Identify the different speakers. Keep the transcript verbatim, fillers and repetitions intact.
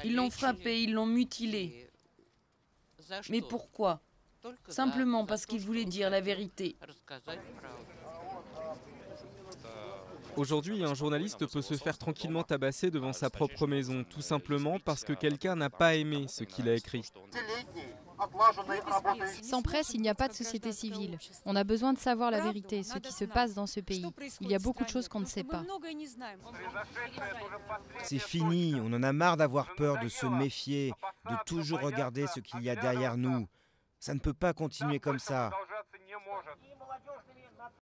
Speaker 1: Ils l'ont frappé, ils l'ont mutilé. Mais pourquoi? Simplement parce qu'il voulait dire la vérité.
Speaker 2: Aujourd'hui, un journaliste peut se faire tranquillement tabasser devant sa propre maison, tout simplement parce que quelqu'un n'a pas aimé ce qu'il a écrit.
Speaker 3: Sans presse, il n'y a pas de société civile. On a besoin de savoir la vérité, ce qui se passe dans ce pays. Il y a beaucoup de choses qu'on ne sait pas.
Speaker 4: C'est fini, on en a marre d'avoir peur, de se méfier, de toujours regarder ce qu'il y a derrière nous. Ça ne peut pas continuer comme ça.